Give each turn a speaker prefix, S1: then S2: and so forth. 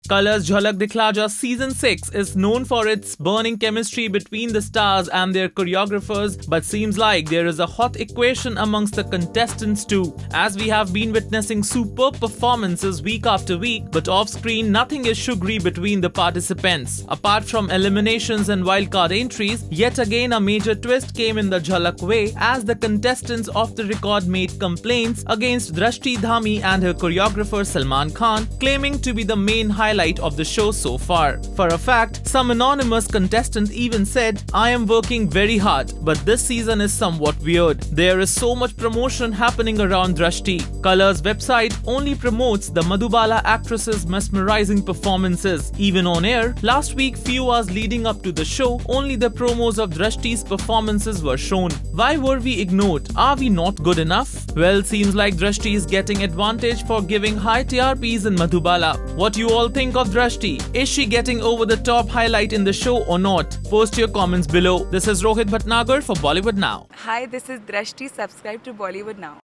S1: Colors Jhalak Dikhla Ja Season 6 is known for its burning chemistry between the stars and their choreographers, but seems like there is a hot equation amongst the contestants too, as we have been witnessing superb performances week after week, but off-screen nothing is sugary between the participants. Apart from eliminations and wildcard entries, yet again a major twist came in the Jhalak way, as the contestants off the record made complaints against Drashti Dhami and her choreographer Salman Khan, claiming to be the main highlight of the show so far. For a fact, some anonymous contestant even said, "I am working very hard, but this season is somewhat weird. There is so much promotion happening around Drashti." Colors website only promotes the Madhubala actress's mesmerizing performances. Even on air, last week few hours leading up to the show, only the promos of Drashti's performances were shown. Why were we ignored? Are we not good enough? Well, seems like Drashti is getting advantage for giving high TRPs in Madhubala. What you all think of Drashti? Is she getting over the top highlight in the show or not? Post your comments below. This is Rohit Bhatnagar for Bollywood Now.
S2: Hi, this is Drashti. Subscribe to Bollywood Now.